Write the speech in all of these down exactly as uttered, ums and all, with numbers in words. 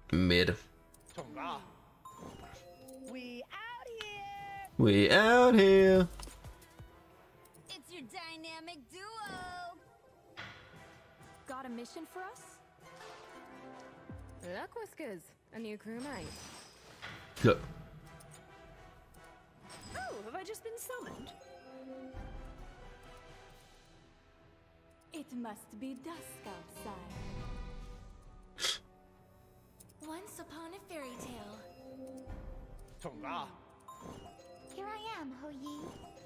Mid. We out here. We out here. It's your dynamic duo. Got a mission for us? Look, Whiskers, a new crewmate. Look. Oh, have I just been summoned? It must be dusk outside. Once upon a fairy tale. Here I am, Ho Yi.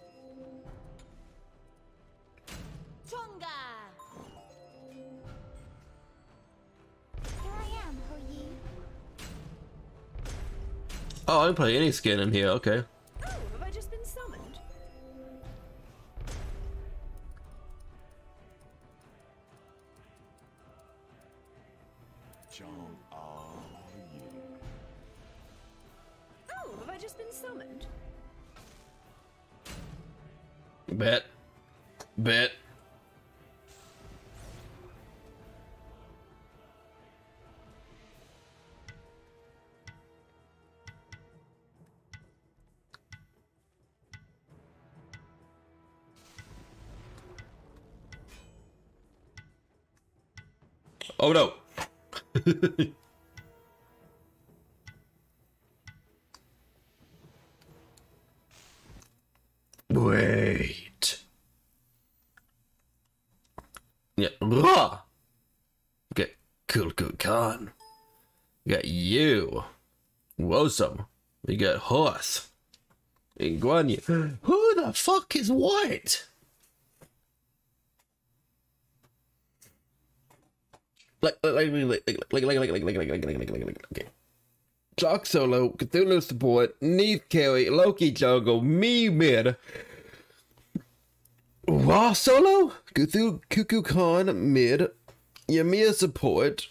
Chonga! Here I am, Ho Yi. Oh, I can play any skin in here. Okay. Oh, have I just been summoned? Oh, have I just been summoned? Bet. Bet. Oh no. Wait. Yeah. Raw. Okay. Cool, cool, Khan. We got you. Wosome. We got Horse. And Guan Yu. Who the fuck is what? Like, like, like, like, like, like, like, like, like, like, like, like, like, like, like, okay. Jock solo, Cthulhu support, Neith carry, Loki jungle, me mid. Raw solo, Cthulhu Cuckoo Khan mid, Yamir support.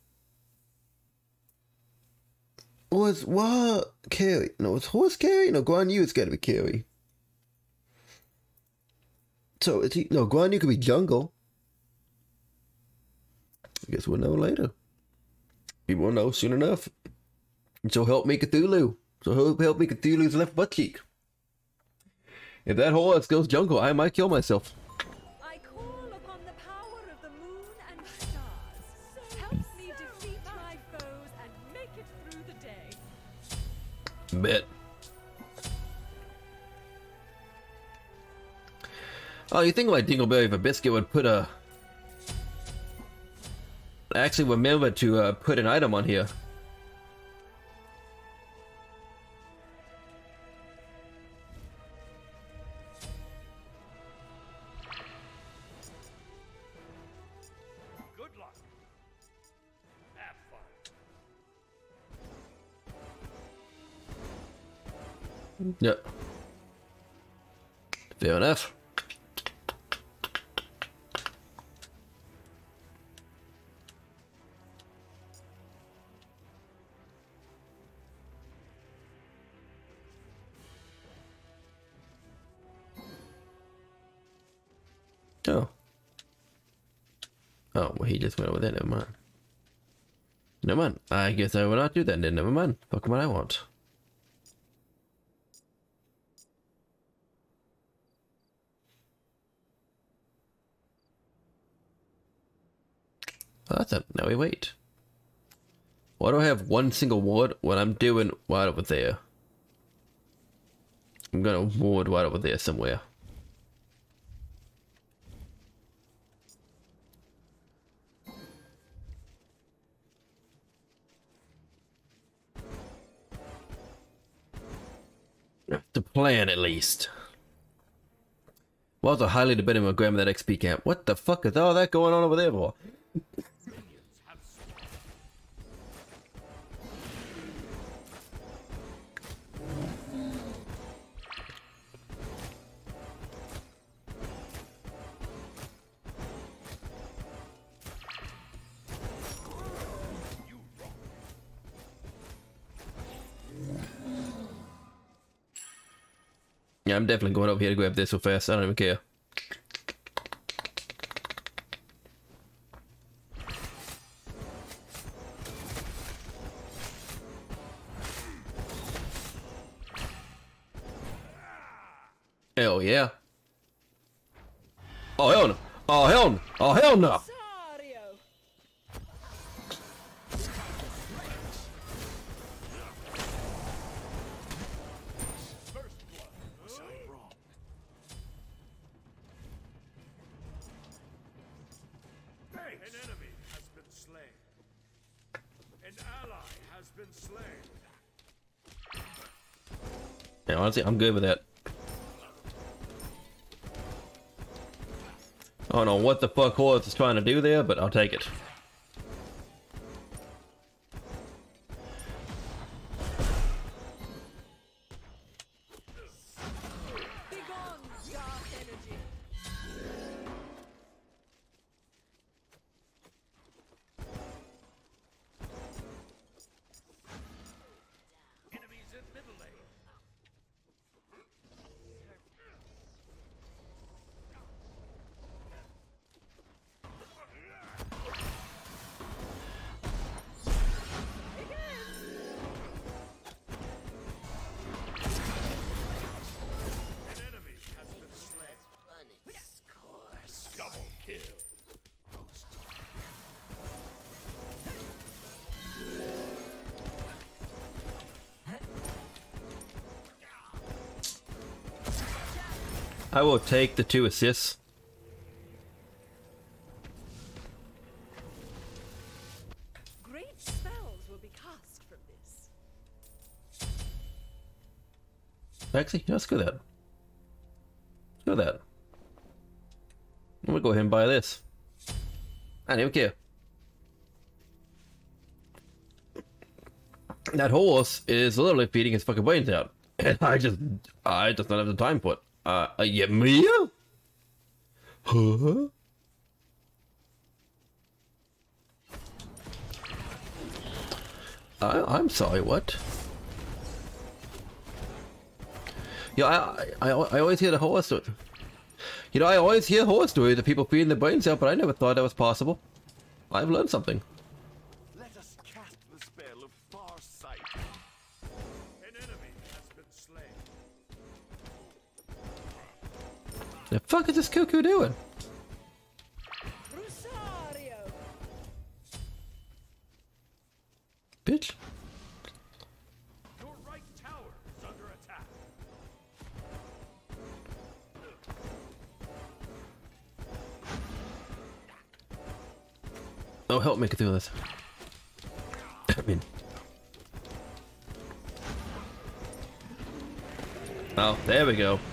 Was what carry? No, it's horse carry. No, Guan Yu. It's gotta be carry. So is he? No, Guan Yu could be jungle. I guess we'll know later. We will know soon enough. So help me Cthulhu. So help, help me Cthulhu's left butt cheek. If that horse goes jungle, I might kill myself. I call upon the power of the moon and stars. Help me defeat my foes and make it through the day. Bet. Oh, you think like Dingleberry for Biscuit would put a... I actually remember to uh, put an item on here. Good luck. Have fun. Yep. Fair enough. Oh. Oh, well, he just went over there. Never mind. Never mind. I guess I will not do that then. Never mind. Fuck what I want. Oh, that's a... Now we wait. Why do I have one single ward when I'm doing right over there? I'm gonna ward right over there somewhere. The plan, at least. Was well, highly debating on grabbing that X P camp. What the fuck is all that going on over there for? Yeah, I'm definitely going over here to grab this so fast. I don't even care. yeah. Oh hell no! Oh hell no! Oh hell no! Sario. First blood. Was I wrong? Hey, an enemy has been slain. An ally has been slain. Yeah, honestly, I'm good with that. I don't know what the fuck Horus is trying to do there, but I'll take it. Begone, dark energy. Enemies in middle lane. An enemy has been slain. Double kill. I will take the two assists. Great spells will be cast from this. Actually, yeah, let's go with that. Let's go with that. I'm gonna go ahead and buy this. I don't even care. That horse is literally feeding his fucking brains out. And I just, I just don't have the time for it. Uh, uh yeah, Mia? Huh? I, I'm sorry, what? Yeah, I, I, I always hear the horror story. You know, I always hear horror stories of people feeding their brains out, but I never thought that was possible. I've learned something. Let us cast the spell of far sight. An enemy has been slain. The fuck is this cuckoo doing? Rosario. Bitch. Your right tower is under attack. Oh, help me get through this. I mean. Oh, there we go.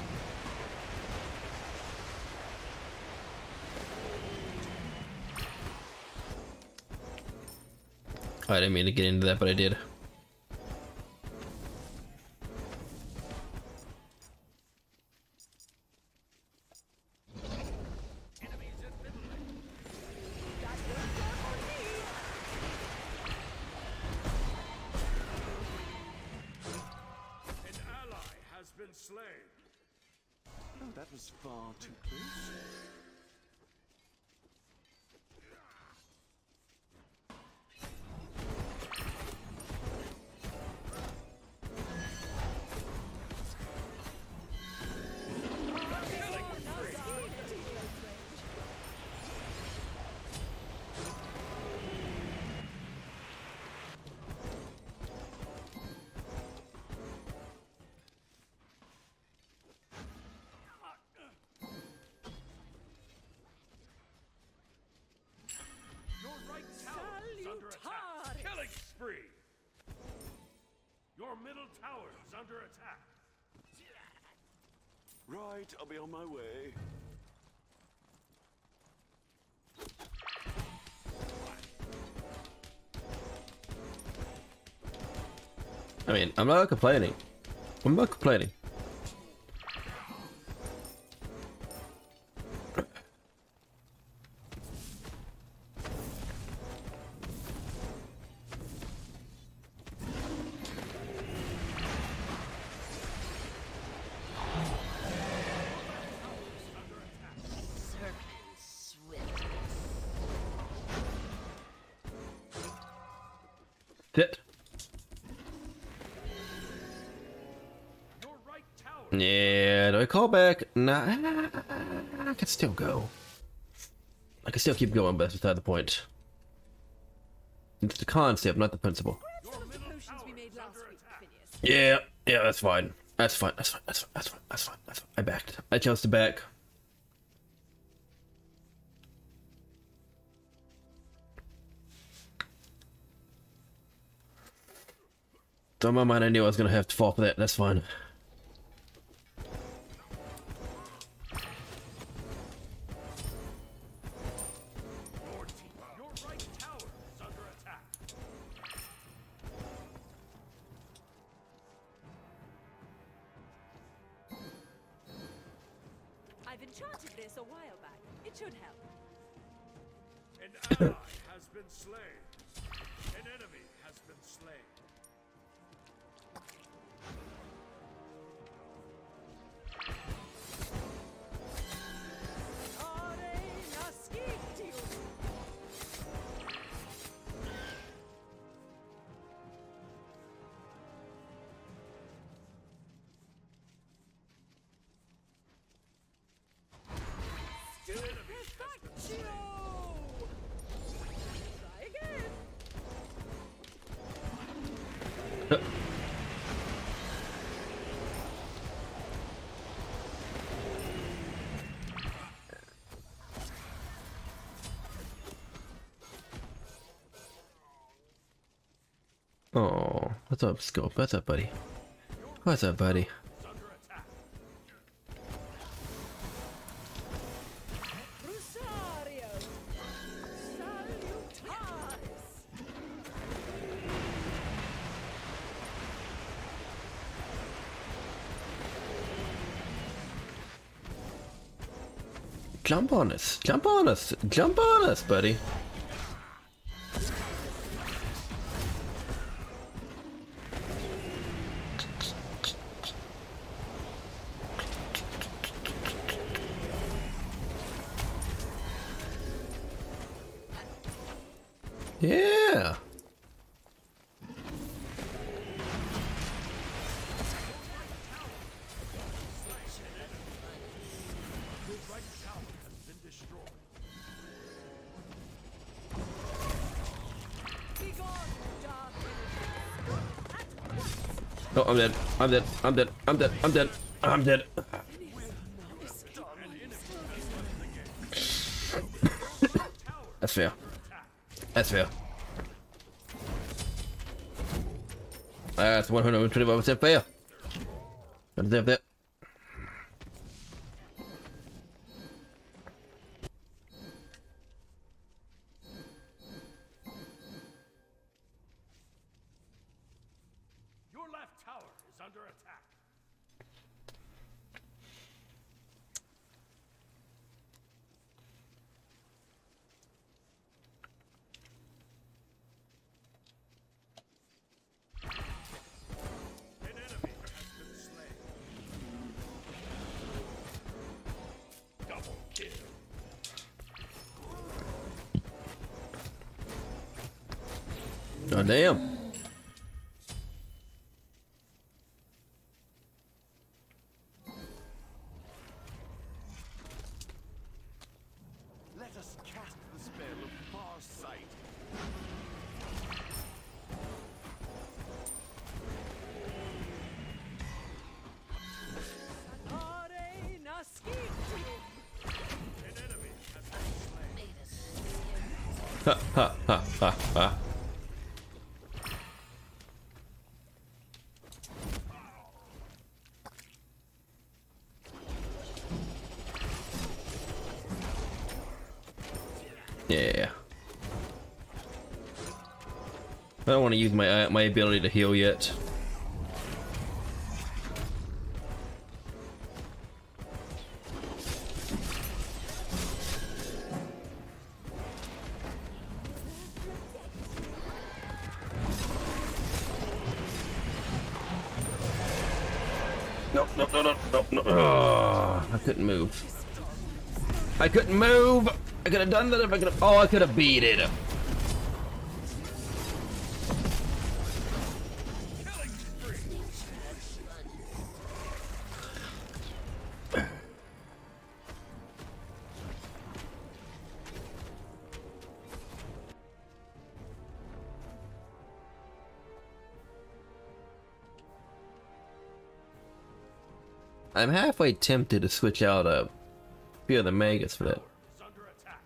I didn't mean to get into that, but I did. Enemies in middle lane. That won't work on me. An ally has been slain. Oh, that was far too close. Your right tower is under attack. Salutaris. Killing spree. Your middle tower is under attack. Right, I'll be on my way. I mean, I'm not complaining. I'm not complaining. Sit. Your right tower Yeah, do I call back? Nah, I can still go. I can still keep going, but that's beside the point. It's the concept, not the principle. Grab some of the potions we made last week, Phineas. Yeah, yeah, that's fine. That's fine. That's fine. That's fine. That's fine. That's fine. That's fine. I backed. I chose to back. So in my mind, I knew I was gonna have to fall for that. That's fine. Your team, your right tower is under attack. I've enchanted this a while back. It should help. An ally has been slain. An enemy has been slain. Try again. Oh, what's up, Scope? What's up, buddy? What's up, buddy? Rosario. Salutaris. Jump on us! Jump on us! Jump on us, buddy! Yeah! Oh, I'm dead. I'm dead. I'm dead. I'm dead. I'm dead. I'm dead. That's fair. That's fair. That's one hundred twenty-five percent fair. I deserve that. Your left tower is under attack. An enemy has been slain. Double kill. Oh, damn. Let us cast the spell of far sight. Are nasciti. An enemy has been slain. Ha ha ha ha ha. Yeah. I don't want to use my uh, my ability to heal yet. No, no, no, no, no, no. Oh, I couldn't move. I couldn't move. I could have done that if I could have. Oh, I could have beat it. I'm halfway tempted to switch out a few of the megas for that. Is under attack.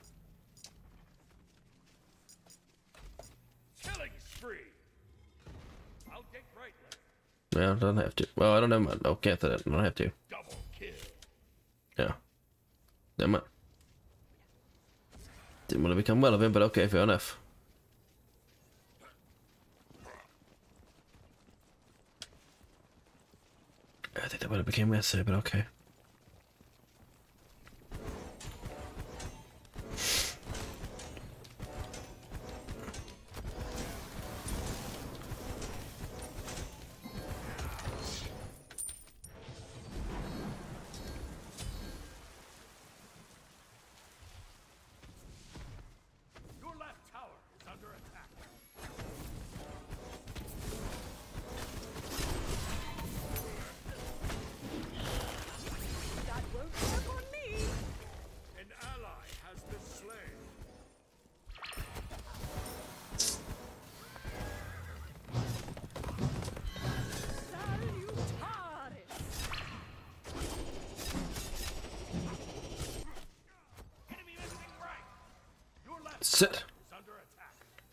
Killing spree. I'll get right left. Well, I don't have to. Well, I don't know. No, can't say that. I don't have to. Double kill. Yeah. Never mind. Didn't want to become relevant, but okay, fair enough. I think that would have became necessary, but okay. Your left tower is under attack. That won't work on me. An ally has been slain. Salutaris. Enemy missing right. Your left Sit. tower is under attack.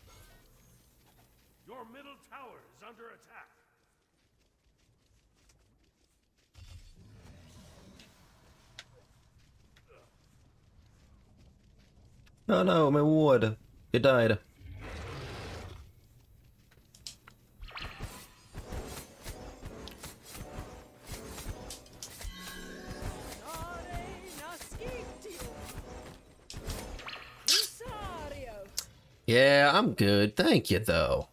Your middle tower is under attack. Oh no, my ward. It died. Nare nascitio. Rosario. Yeah, I'm good. Thank you, though.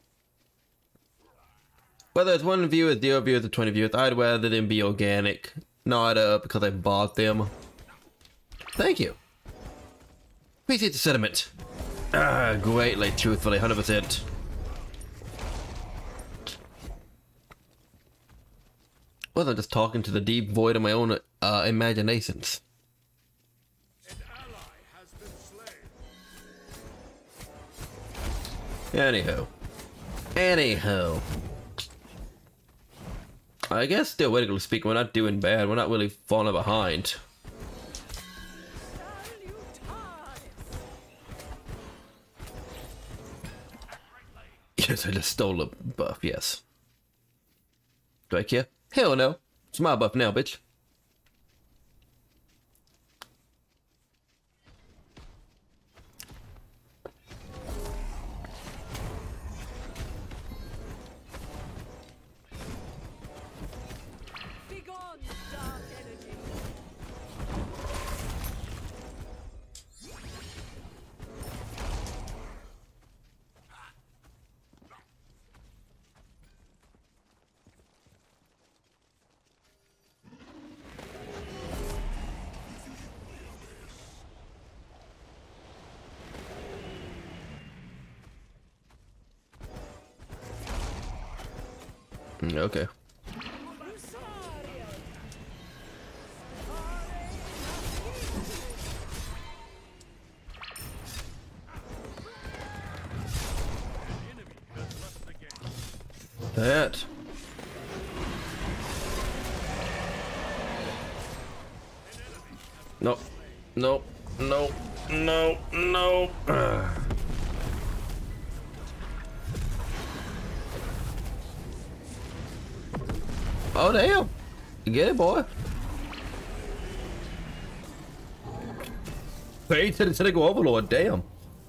Whether it's one viewers, zero viewers, or twenty viewers, I'd rather them be organic, not uh, because I bought them. Thank you. Appreciate the sentiment. Ah, greatly, truthfully, one hundred percent. Wasn't just talking to the deep void of my own uh, imaginations. An ally has been slain. Anywho. Anywho. I guess theoretically speaking, we're not doing bad. We're not really falling behind. Salutaris. Yes, I just stole a buff, yes. Do I care? Hell no. It's my buff now, bitch. Begone, dark energy. Mm, okay. Rosario. Enemy has left the game. That. Nope. Nope. Nope. No. No. Ugh. Oh damn! You get it, boy. Fate said instead of go overlord. Damn.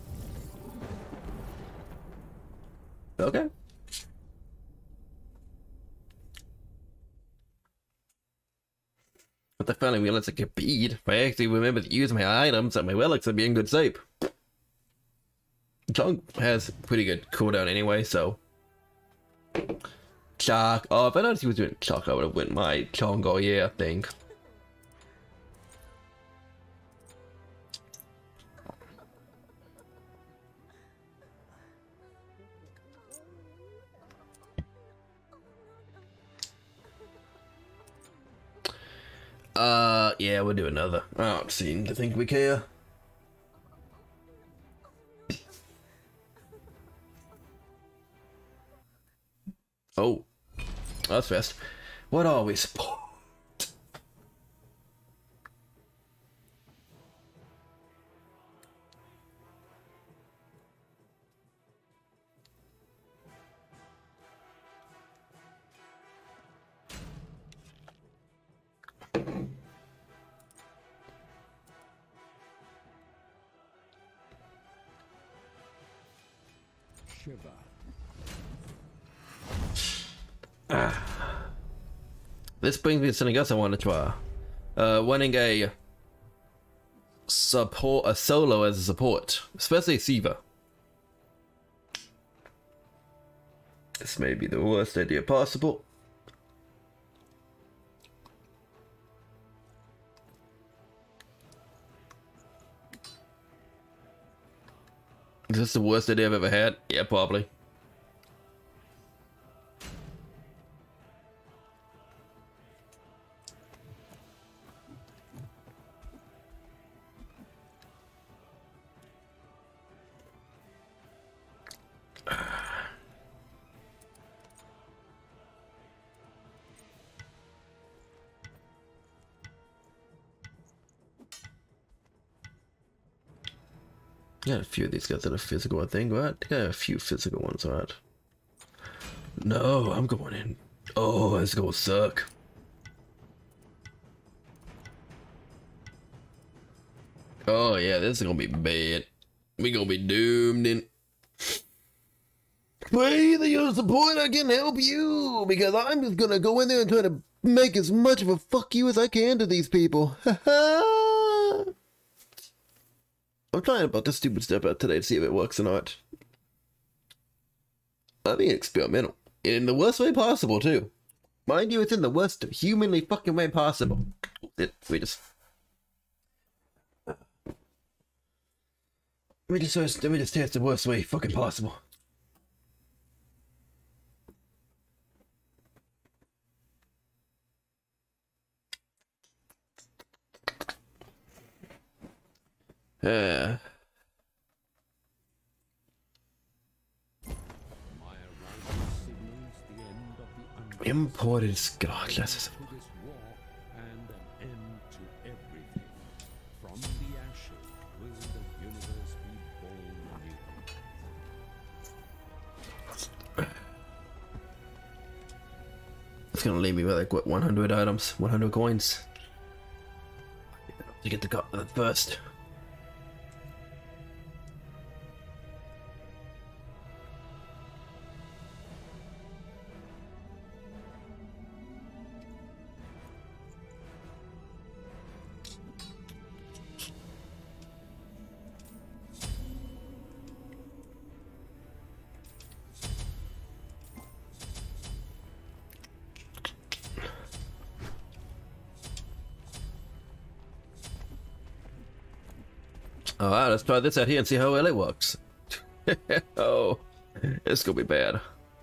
Okay. But I finally realized I could beat. If I actually remember to use my items and my relics, I'd be in good shape. Chong has pretty good cooldown anyway, so. Chalk. Oh, if I noticed he was doing chalk, I would have went my Chong all year, I think. Uh, yeah, we'll do another. I don't seem to think we care. Oh, that's fast. What are we support? Shiva. This brings me to something else I want to try. Uh, wanting a support, a solo as a support, especially Shiva. This may be the worst idea possible. Is this the worst idea I've ever had? Yeah, probably. Got a few of these guys that are physical, I think, right? Got a few physical ones, right? No, I'm going in. Oh, this is gonna suck. Oh yeah, this is gonna be bad. We gonna be doomed in. Pray that your support I can help you, because I'm just gonna go in there and try to make as much of a fuck you as I can to these people. I'm trying about this stupid stuff out today to see if it works or not. I'm being experimental. In the worst way possible, too. Mind you, it's in the worst humanly fucking way possible. It, we just... We just, let me just say it's the worst way fucking possible. Yeah. Imported scar glasses. To this war and an end to everything. From the ashes will the universe be born anew. It's gonna leave me with like what, one hundred items, one hundred coins. To get the cut uh, first. Alright, let's try this out here and see how well it works. Oh, it's gonna be bad.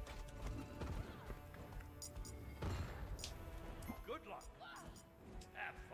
Good luck. Have fun.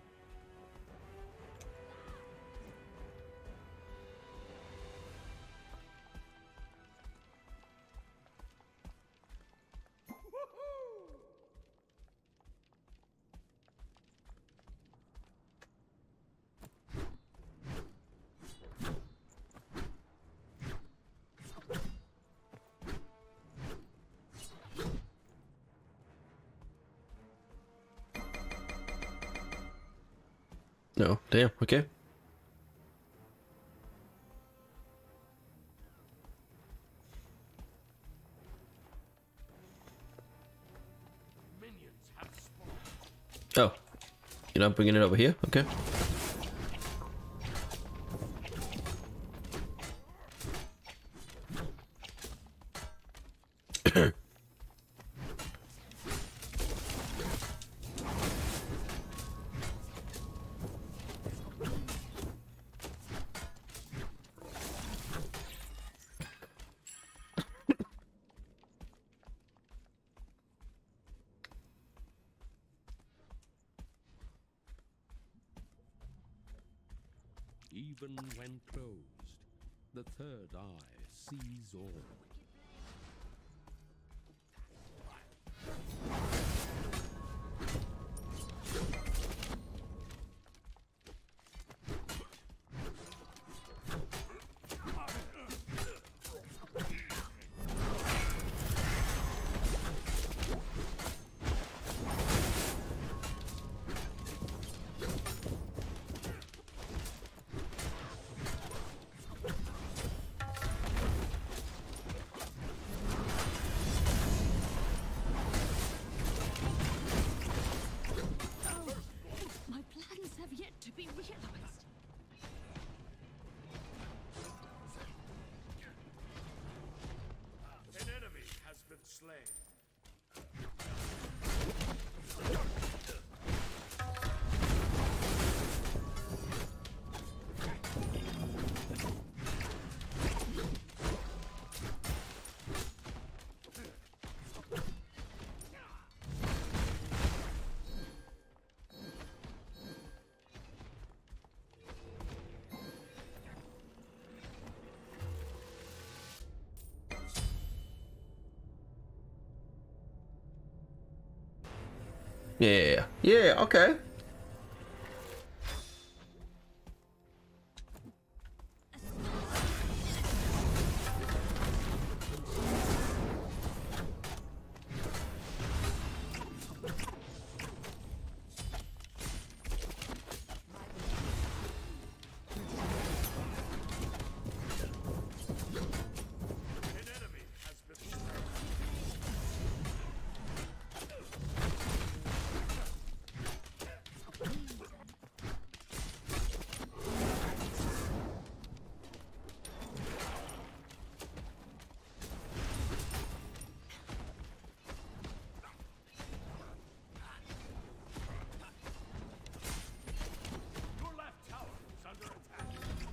No, damn, okay. Minions have spawned. Oh, you're not bringing it over here? Okay. Even when closed, the third eye sees all. slain. Yeah, yeah, okay. An enemy has been slain. Your left tower is under attack.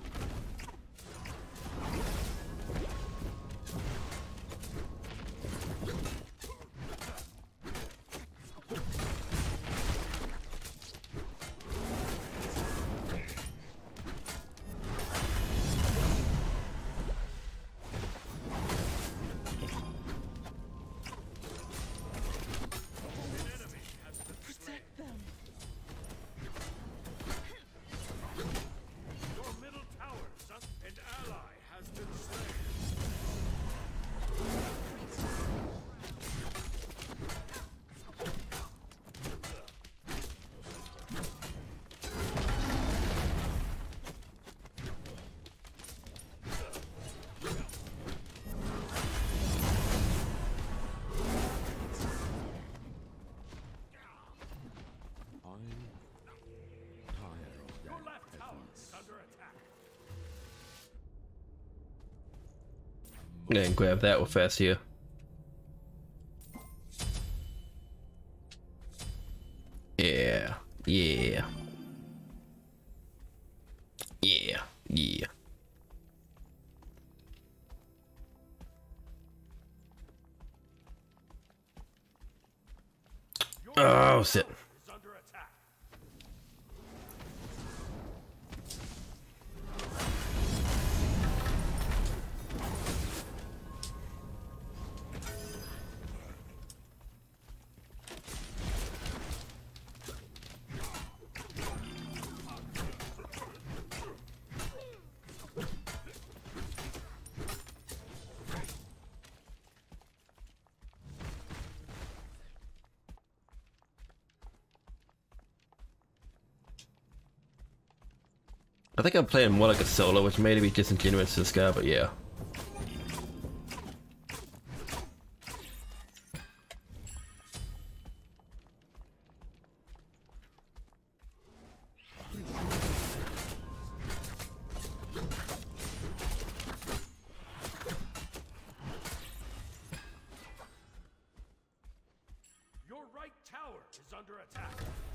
An enemy has been slain. Protect them. Your middle tower is un- An ally has been slain. I tire of Your that left tower peasants. is under attack. I'm gonna grab that real fast here. Yeah, yeah. Yeah, yeah. Your Oh, left shit. tower is under attack. I think I'm playing more like a solo, which may be disingenuous to this guy, but yeah. Your right tower is under attack.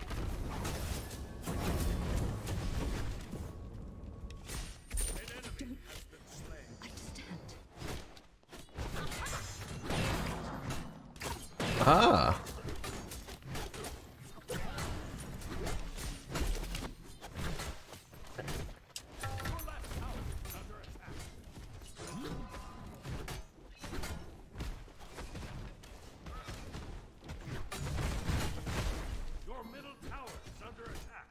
An enemy has been slain. Ah. Your left tower is under attack. Your middle tower is under attack.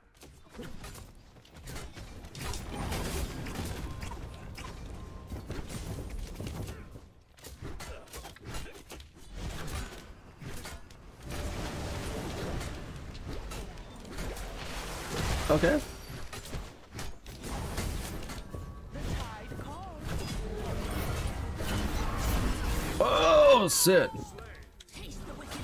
Okay. The tide calls. Oh, shit. Taste the wicked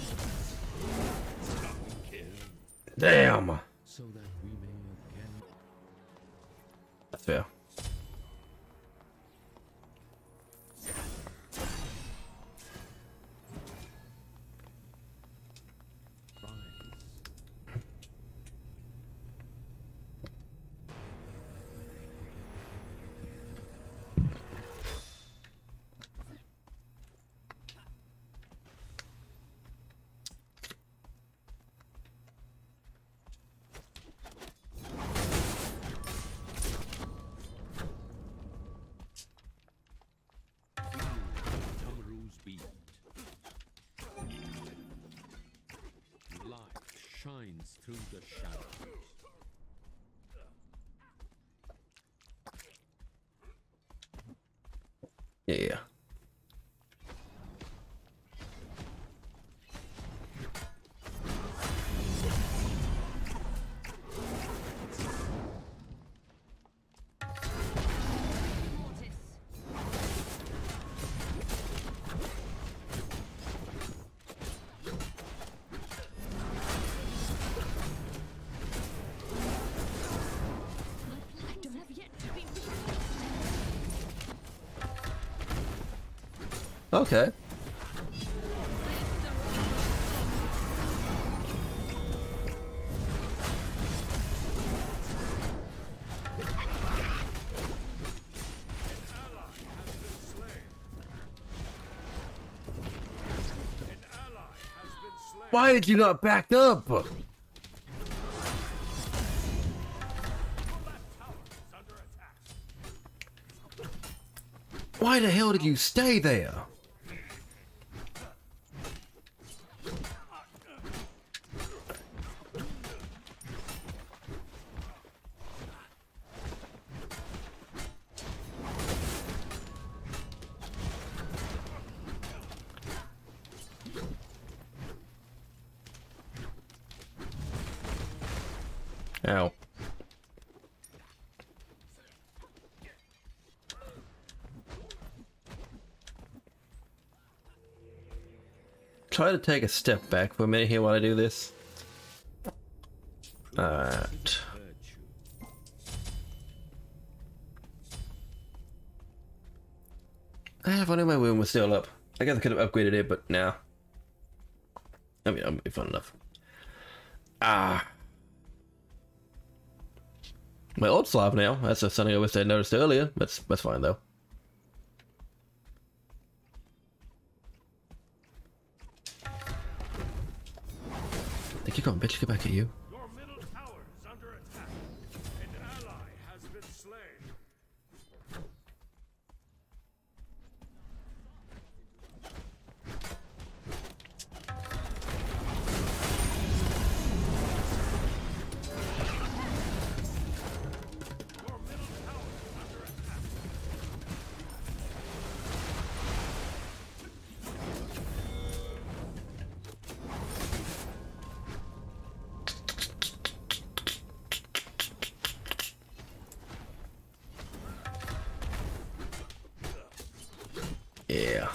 blade. Damn. So that we may again. That's fair. shines through the shadows. Yeah. Okay. Why did you not back up? Why the hell did you stay there? Ow. Try to take a step back for a minute here while I do this. Alright. Ah, if I knew my wound was still up. I guess I could have upgraded it, but now. I mean, it'll be fun enough. Ah. My old Slav now. That's just something I wish I noticed earlier. That's that's fine though. Think you're going, bitch? Get back at you. Your middle tower is under attack. An ally has been slain. Yeah.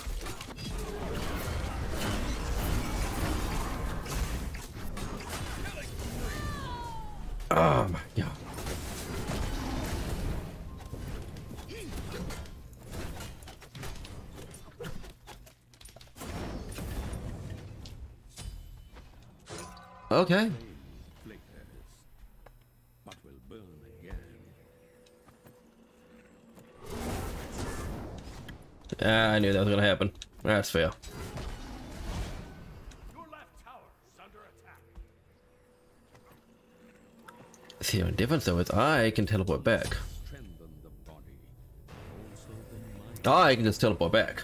Oh my god. Okay. Flickers, but will burn again. Ah, I knew that was gonna happen. That's fair. Your left tower is under attack. See, the only difference though is I can teleport back. Strengthen the body, also the mind. I can just teleport back.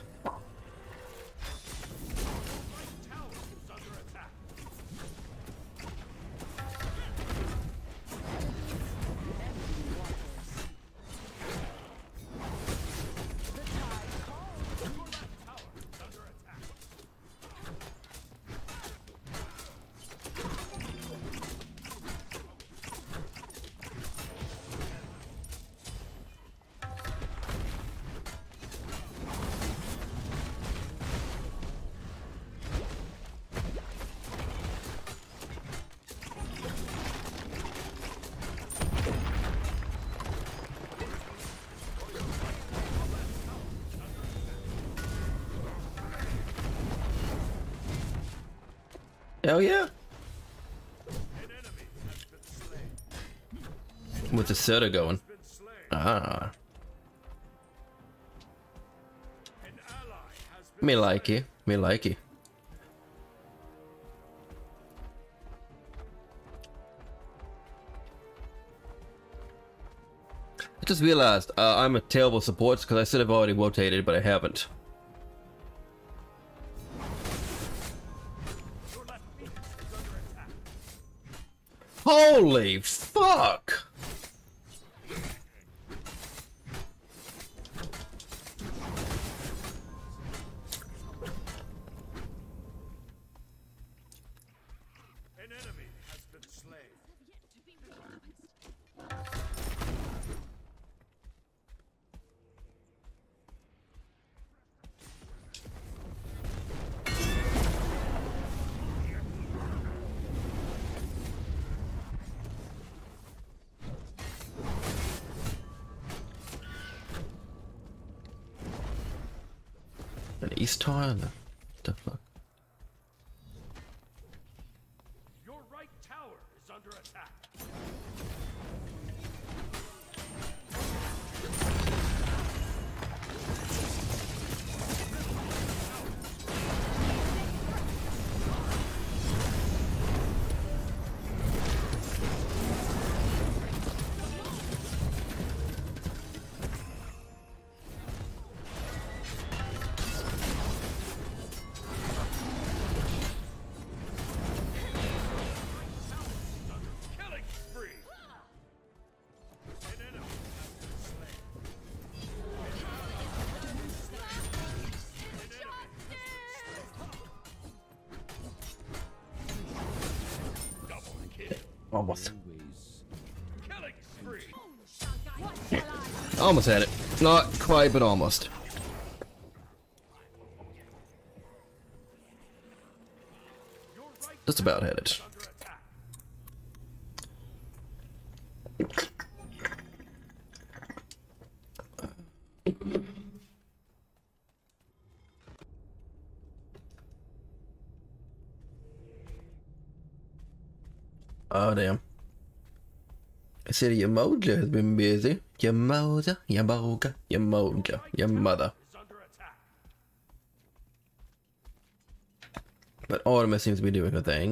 Right tower is under attack. Hell yeah. An enemy has been slain. With the soda going. Been slain. Ah. An ally has been Me like it. Me like it. I just realized uh, I'm a terrible support because I should have already rotated, but I haven't. Your left Phoenix is under attack. Holy fuck! An enemy has been slain. An East Tile? The fuck? Your right tower is under attack. Killing spree. An enemy has been slain. An enemy double kill. Almost. Always Killing spree. Almost had it. Not quite, but almost. Your right Just about had it. under attack. Oh, damn. I said your moja has been busy. Your moja, your moja, your moja, your mother. Is under attack. But Artemis seems to be doing her thing.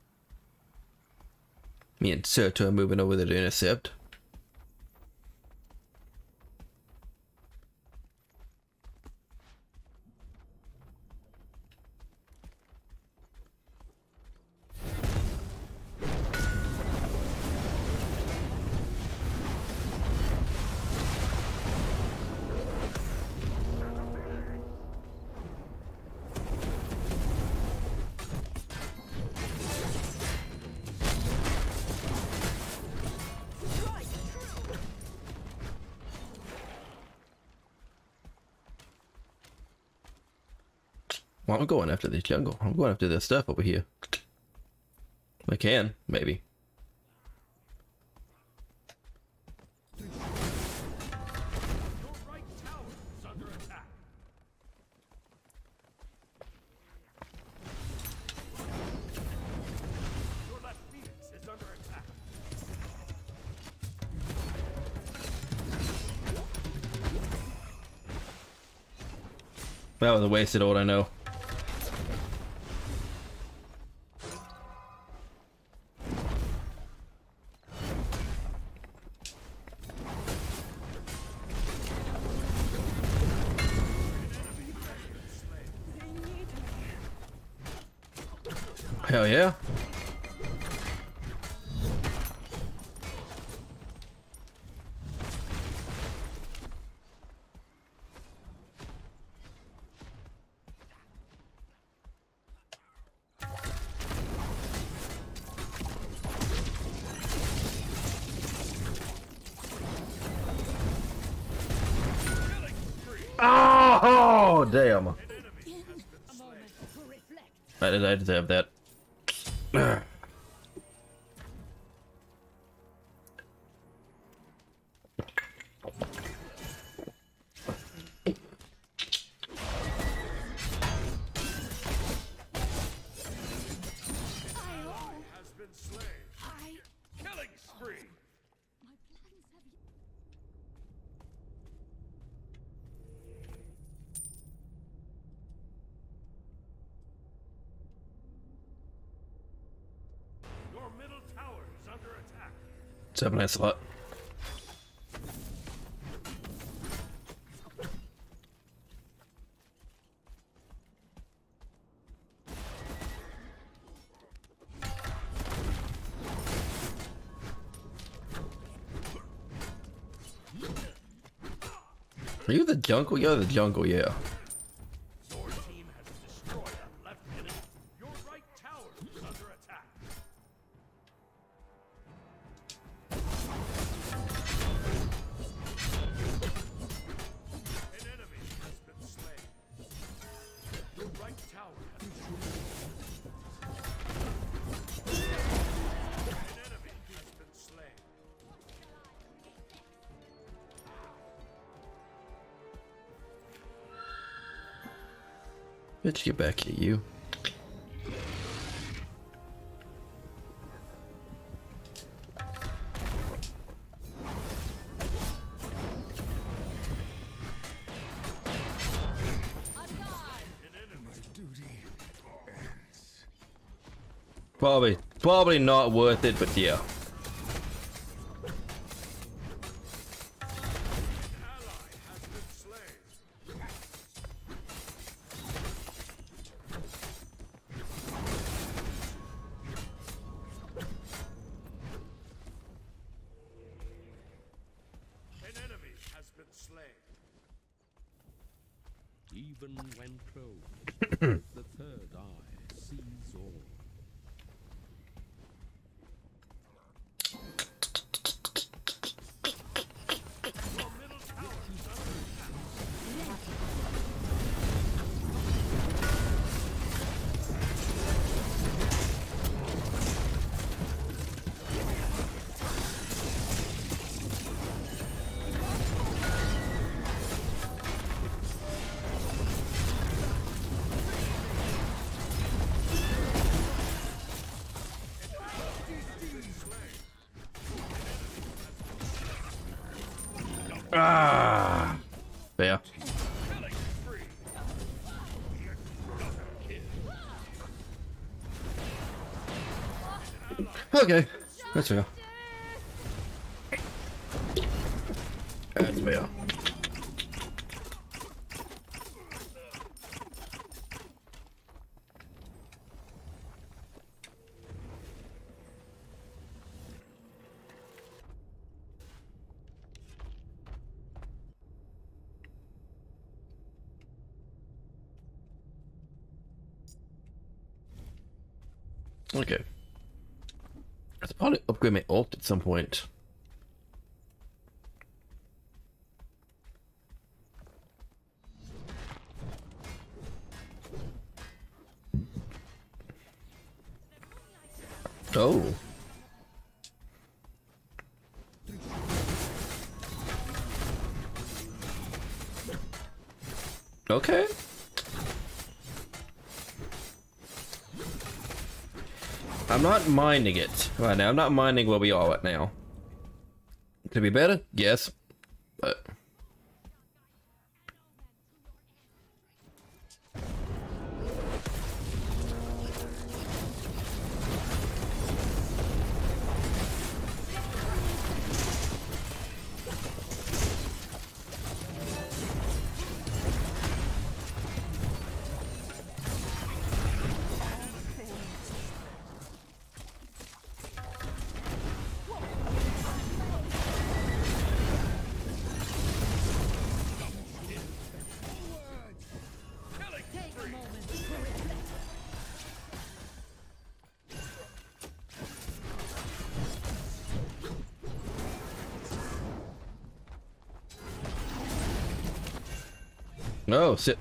Me and Serto are moving over there to intercept. Well, I'm going after this jungle. I'm going after this stuff over here. I can, maybe. Your right tower is under attack. Your left phoenix is under attack. That was a wasted ult, I know. Hell yeah. Oh, damn. I did I deserve that. Has been slain. Killing spree. Your middle tower is under attack. Seven nice slot. Are you the jungle? You're the jungle, yeah. Your team has destroyed a left enemy. Your right tower is under attack. An enemy has been slain. Your right tower has been An enemy has been slain. Let's get back at you. Probably, probably not worth it, but yeah. Even when closed, the third eye sees all. Ah, fair. Okay, that's fair. That's fair. Okay. I should probably upgrade my ult at some point. Oh. Okay. I'm not minding it right now. I'm not minding where we are right now. Could it be better? Yes. But no, sit.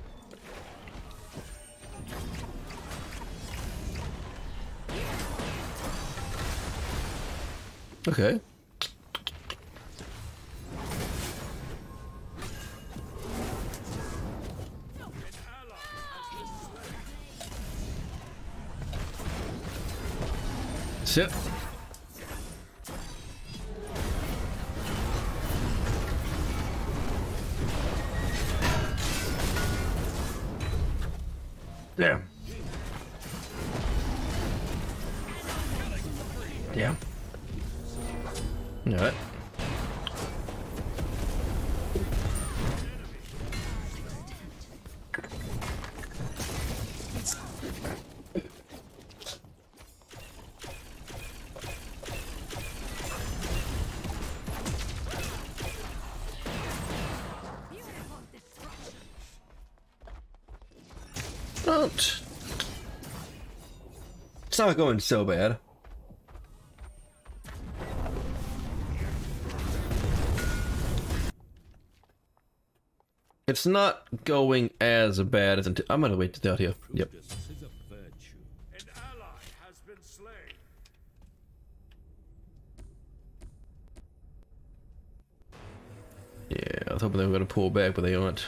Okay. Sit. Damn. Damn. All right. It's not going so bad. It's not going as bad as until I'm gonna wait this out here. Yep. Prudence is a virtue. An ally has been slain. Yeah, I was hoping they were gonna pull back, but they aren't.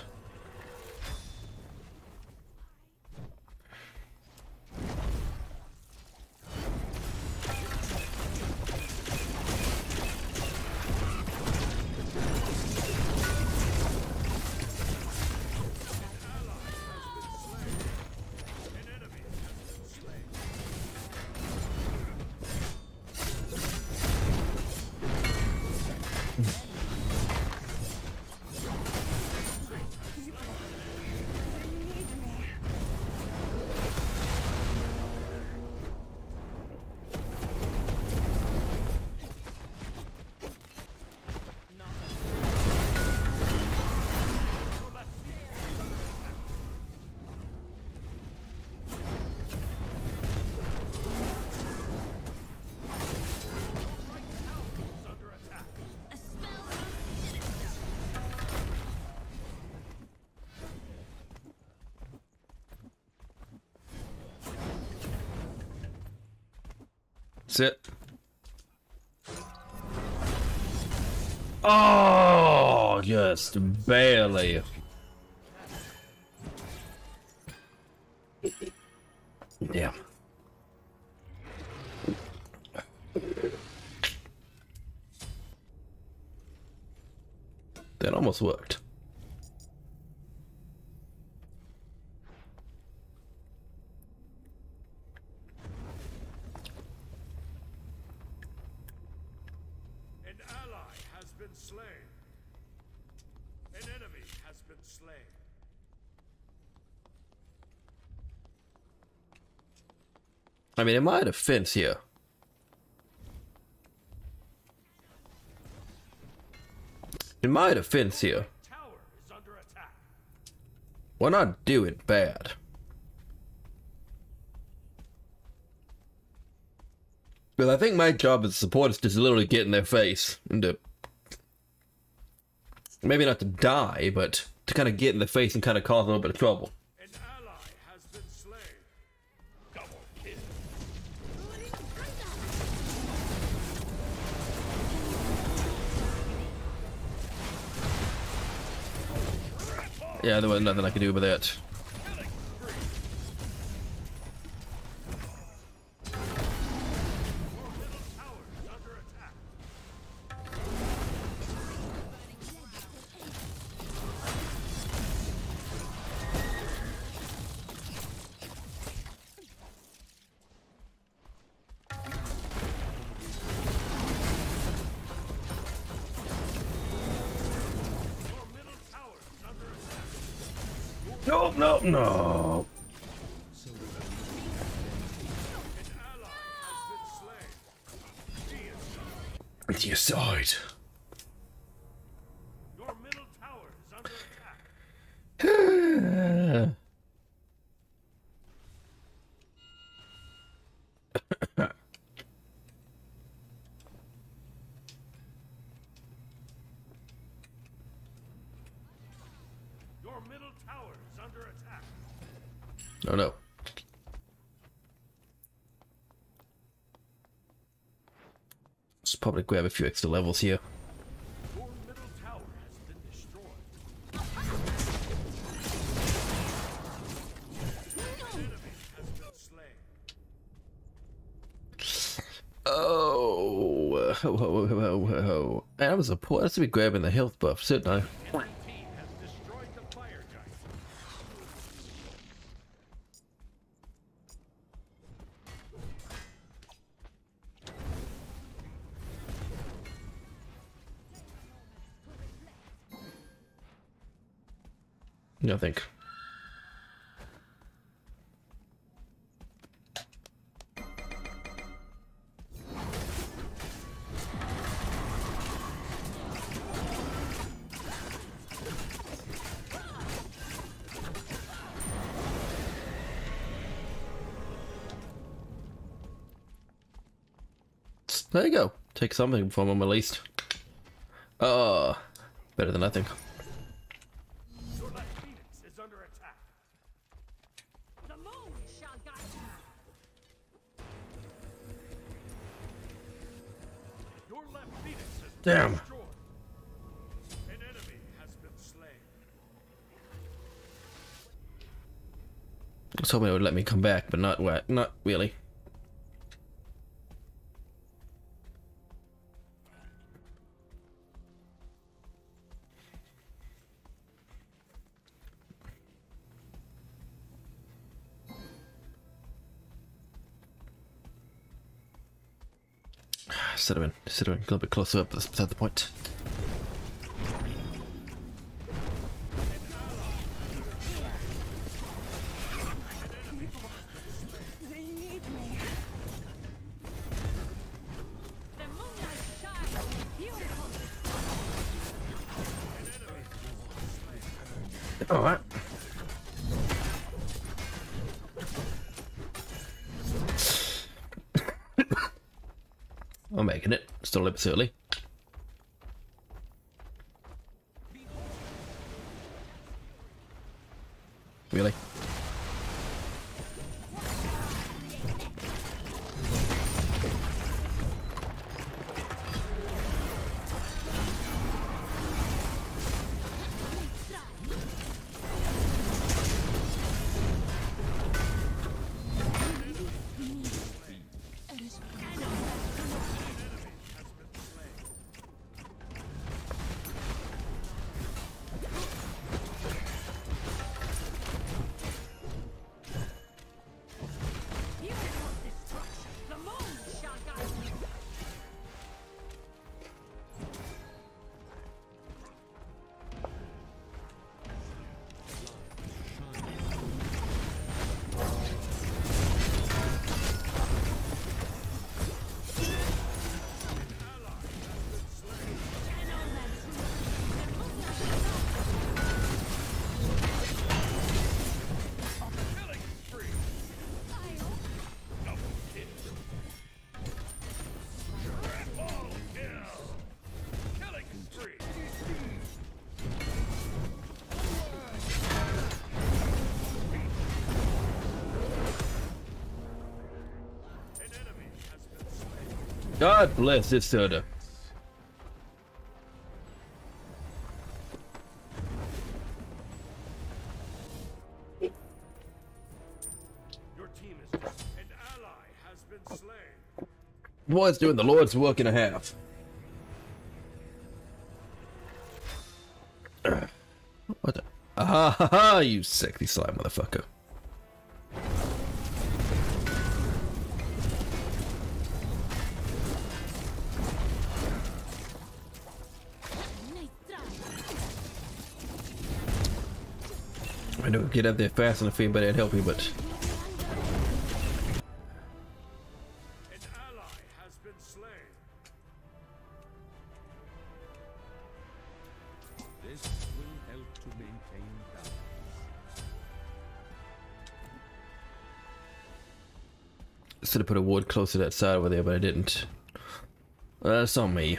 Sit. Oh, just barely. Damn. That almost worked. An ally has been slain. An enemy has been slain. I mean, in my defense here, in my defense here, Tower is under attack. we're not doing bad. But I think my job as a support is just literally get in their face and to maybe not to die, but to kind of get in the face and kind of cause a little bit of trouble. An ally has been slain. Double kill. Yeah, there was nothing I could do about that. Tower is under attack. Your middle tower is under attack. No, no, no. An ally has been slain. He is To your side. Your middle tower is under attack. Your middle tower is under attack. Oh no. Let's probably grab a few extra levels here. Your middle tower has been destroyed. An enemy has been slain. Oh, ho, ho, ho, ho, ho, ho. I was a poor. That's to be grabbing the health buff, shouldn't I? Enemy team has destroyed the fire giant. Yeah, I think. There you go. Take something from him at least. Uh, better than nothing. Your left phoenix is under attack. The moon shall guide you. Your left phoenix has been Damn. destroyed. An enemy has been slain. I was hoping it would let me come back, but not what? Not really. Should have been, should have been a little bit closer up, but that's beside the point. They need me. The moonlight shines beautiful. Alright. I'm making it. Still a little bit early. Really? Beautiful destruction. The moon shall guide you. Killing spree. An enemy has been slain. God bless this soda. Your team is just an ally has been slain. Boy's doing the Lord's work and a half. What the? Ah ha ha, you sexy slime motherfucker. I know get up there fast and I feel better and help you, but An ally has been slain. This will help to maintain balance. I should have put a wood close to that side over there, but I didn't. That's on me.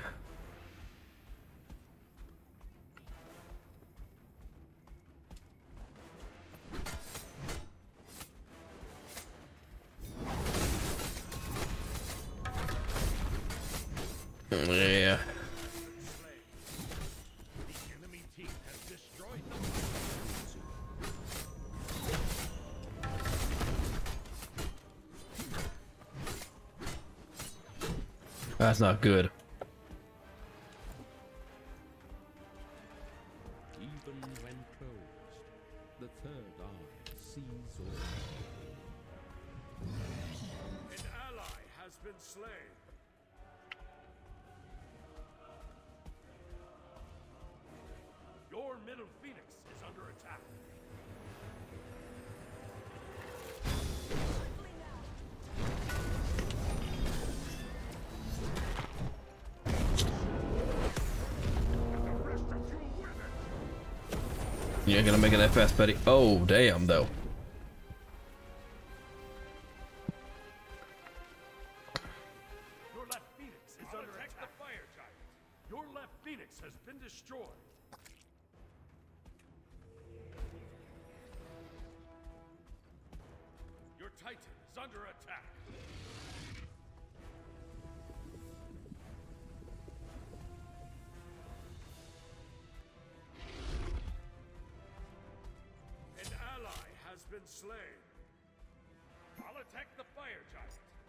Yeah. The enemy team has destroyed them. That's not good. Even when closed, the third eye sees all. An ally has been slain. Your middle phoenix is under attack. The rest of you win it. You ain't gonna make it that fast, buddy. Oh, damn, though. Your left phoenix Phoenix has been destroyed. Your Titan is under attack. An ally has been slain. I'll attack the fire giant.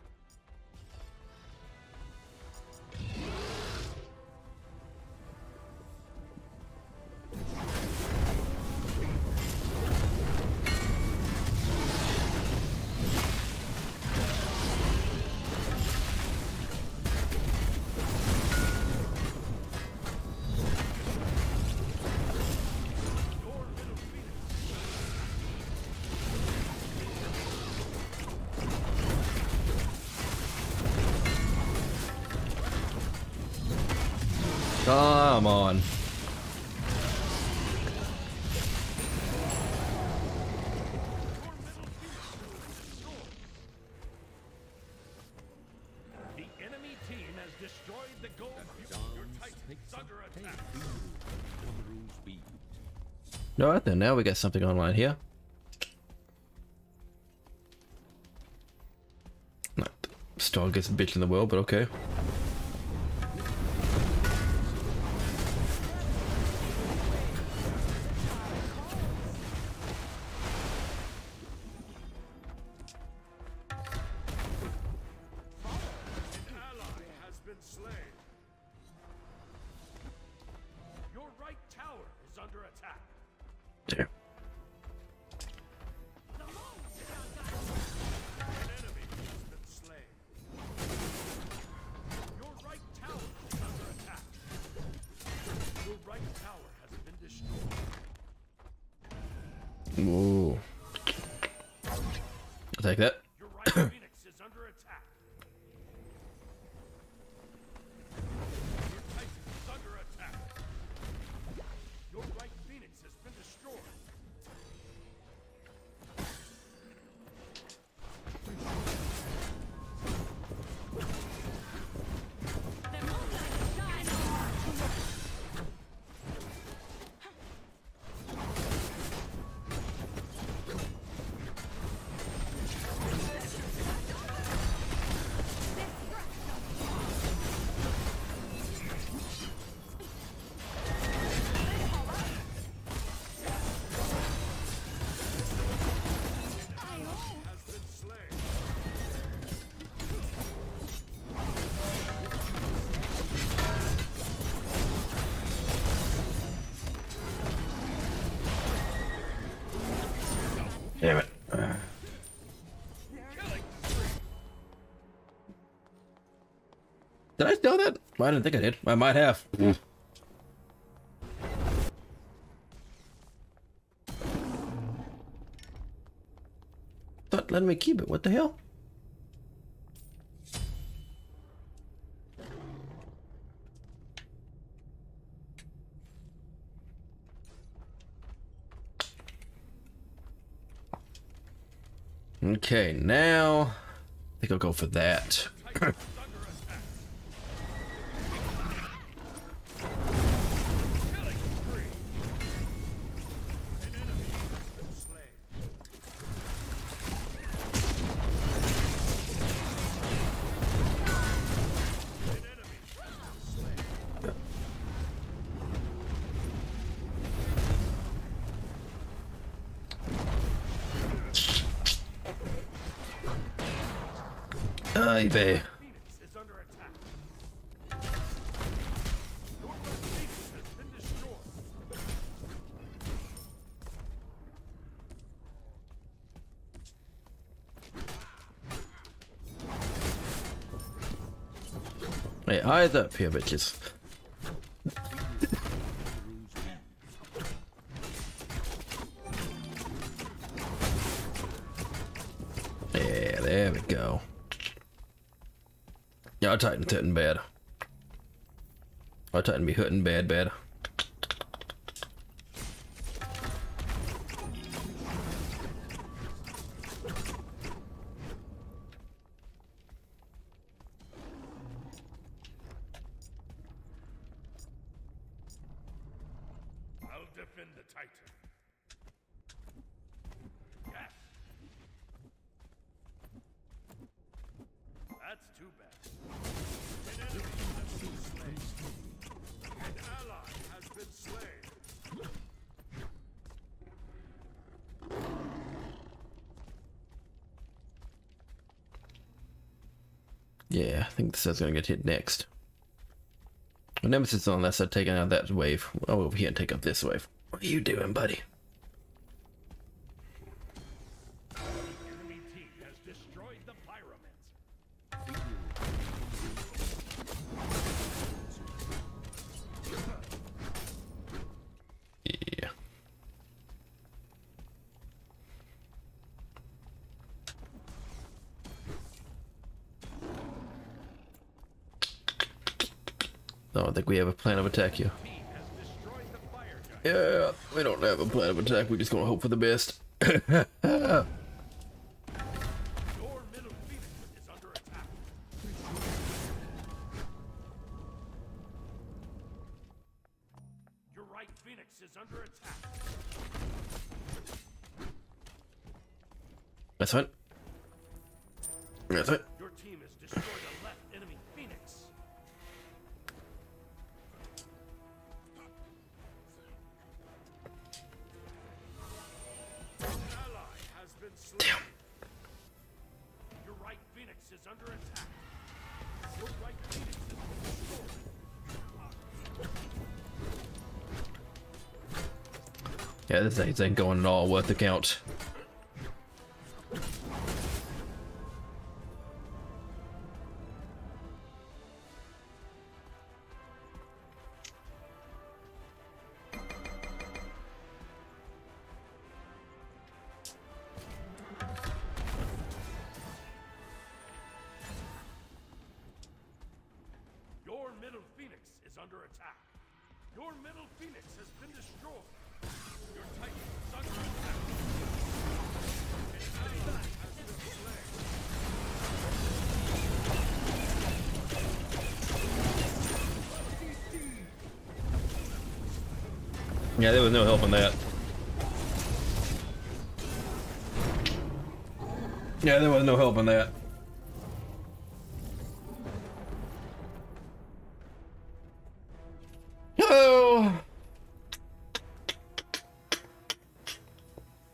Come on. The enemy team has destroyed the gold. Your Titan is under attack. Alright then, now we got something online here. Not the strongest bitch in the world, but okay. There. Ooh. I'll take that. Your right Phoenix is under attack. Your Titan is under attack. Your right Phoenix has been destroyed. Damn it. Uh. Did I know that? Well, I didn't think I did. I might have. Mm. Not letting me keep it. What the hell? Okay, now I think I'll go for that. Ay, vey. Hey, eyes up here, bitches. Yeah, there we go. Yeah, our Titan's hitting bad. Our Titan be hitting bad, bad. defend the Titan. Yes. That's too bad. An enemy has been slain. An ally has been slain. Yeah, I think this is gonna get hit next. Well, Nemesis, unless I've taken out that wave. I'll over here and take up this wave. What are you doing, buddy? Enemy team has destroyed the pyramids. Yeah. I don't think we have a plan of attack here. Team has destroyed the fire giant. Yeah, we don't have a plan of attack. We're just gonna hope for the best. Your middle phoenix is under attack. Your right phoenix is under attack. That's fine. That's fine. Your team has destroyed a left enemy phoenix. An ally has been slain. Damn. Your right phoenix is under attack. Your right phoenix has been destroyed. Yeah, this ain't ain't going at all worth the count. Your middle phoenix is under attack. Your middle phoenix has been destroyed. Your titan is under attack. An ally has been slain. Yeah, there was no help on that. Yeah, there was no help on that. Hello!